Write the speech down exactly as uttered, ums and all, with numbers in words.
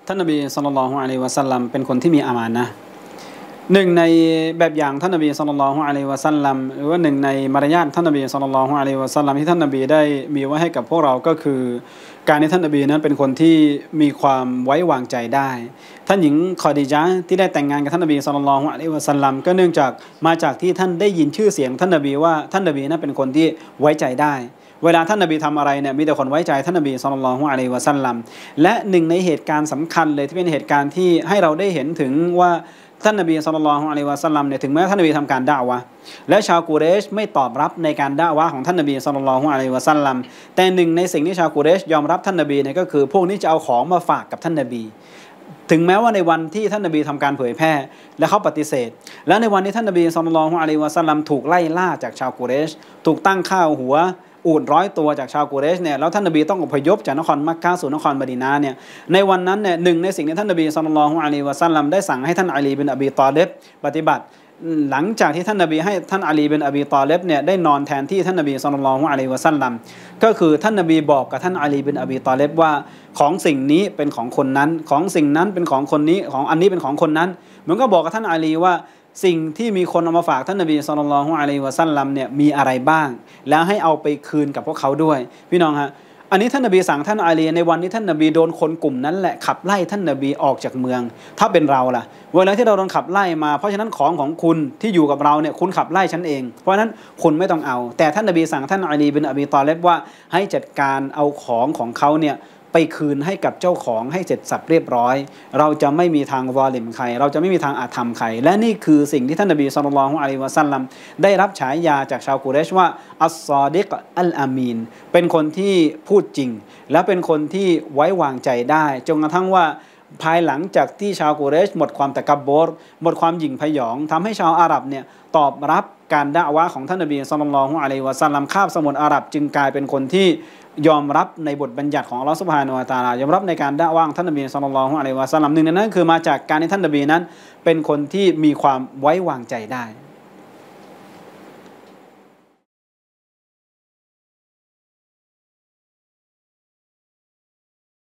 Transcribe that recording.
ท่านนบีศ็อลลัลลอฮุอะลัยฮิวะซัลลัมเป็นคนที่มีอามานะห์หนึ่งในแบบอย่างท่านนบีศ็อลลัลลอฮุอะลัยฮิวะซัลลัมหรือว่าหนึ่งในมารยาทท่านนบีศ็อลลัลลอฮุอะลัยฮิวะซัลลัมที่ท่านนบีได้มีไว้ให้กับพวกเราก็คือการที่ท่านนบีนั้นเป็นคนที่มีความไว้วางใจได้ท่านหญิงคอดีญะห์ที่ได้แต่งงานกับท่านนบีศ็อลลัลลอฮุอะลัยฮิวะซัลลัมก็เนื่องจากมาจากที่ท่านได้ยินชื่อเสียงท่านนบีว่าท่านนบีนั้นเป็นคนที่ไว้ใจได้เวลาท่านนบีทำอะไรเนี่ยมีแต่คนไว้ใจท่านนบีศ็อลลัลลอฮุอะลัยฮิวะซัลลัมและหนึ่งในเหตุการณ์สำคัญเลยที่เป็นเหตุการณ์ที่ให้เราได้เห็นถึงว่าท่านนบีศ็อลลัลลอฮุอะลัยฮิวะซัลลัมเนี่ยถึงแม้ท่านนบีทำการดะอ์วะห์และชาวกุเรชไม่ตอบรับในการดะอ์วะห์ของท่านนบีศ็อลลัลลอฮุอะลัยฮิวะซัลลัมแต่หนึ่งในสิ่งที่ชาวกุเรชยอมรับท่านนบีเนี่ยก็คือพวกนี้จะเอาของมาฝากกับท่านนบีถึงแม้ว่าในวันที่ท่านนบีทำการเผยแพร่และเขาปฏิเสธและในวันที่ท่านนบีศ็อลลัลลอฮุอะลัยฮิวะซัลลัมถูกไล่ล่าจากชาวกุเรชถูกตั้งข้าวหัวอูฐร้อยตัวจากชาวกุเรชเนี่ยแล้วท่านนบีต้องอพยพจากนครมักกะฮ์สู่นครมะดีนะห์เนี่ยในวันนั้นเนี่ยหนึ่งในสิ่งที่ท่านนบีศ็อลลัลลอฮุอะลัยฮิวะซัลลัมได้สั่งให้ท่านอาลีบินอบีฏอลิบปฏิบัติหลังจากที่ท่านนบีให้ท่านอาลีบินอบีฏอลิบเนี่ยได้นอนแทนที่ท่านนบีศ็อลลัลลอฮุอะลัยฮิวะซัลลัมก็คือท่านนบีบอกกับท่านอาลีบินอบีฏอลิบว่าของสิ่งนี้เป็นของคนนั้นของสิ่งนั้นเป็นของคนนี้ของอันนี้เป็นของคนนั้นเหมือนก็บอกกับท่านอาลีว่าสิ่งที่มีคนเอามาฝากท่านนบีศ็อลลัลลอฮุอะลัยฮิวะซัลลัมเนี่ยมีอะไรบ้างแล้วให้เอาไปคืนกับพวกเขาด้วยพี่น้องฮะอันนี้ท่านนบีสั่งท่านอาลีในวันนี้ท่านนบีโดนคนกลุ่มนั้นแหละขับไล่ท่านนบีออกจากเมืองถ้าเป็นเราล่ะเวลาที่เราโดนขับไล่มาเพราะฉะนั้นของของคุณที่อยู่กับเราเนี่ยคุณขับไล่ฉันเองเพราะฉะนั้นคุณไม่ต้องเอาแต่ท่านนบีสั่งท่านอาลีบินอบีฏอลิบว่าให้จัดการเอาของของเขาเนี่ยไปคืนให้กับเจ้าของให้เสร็จสับเรียบร้อยเราจะไม่มีทางวอลิมใครเราจะไม่มีทางอาธรรมใครและนี่คือสิ่งที่ท่านนบีศ็อลลัลลอฮุอะลัยฮิวะซัลลัมได้รับฉายาจากชาวกุเรชว่าอัสซอดิกอัลอามีนเป็นคนที่พูดจริงและเป็นคนที่ไว้วางใจได้จนกระทั่งว่าภายหลังจากที่ชาวกุเรชหมดความตะกับบรหมดความหยิ่งพยองทำให้ชาวอาหรับเนี่ยตอบรับการดะอ์วะห์ของท่านนบีศ็อลลัลลอฮุอะลัยฮิวะซัลลัมคาบสมุทรอาหรับจึงกลายเป็นคนที่ยอมรับในบทบัญญัติของอัลเลาะห์ซุบฮานะฮูวะตะอาลายอมรับในการดะอ์วะห์ของท่านนบีศ็อลลัลลอฮุอะลัยฮิวะซัลลัมหนึ่งในนั้นคือมาจากการที่ท่านนบีนั้นเป็นคนที่มีความไว้วางใจได้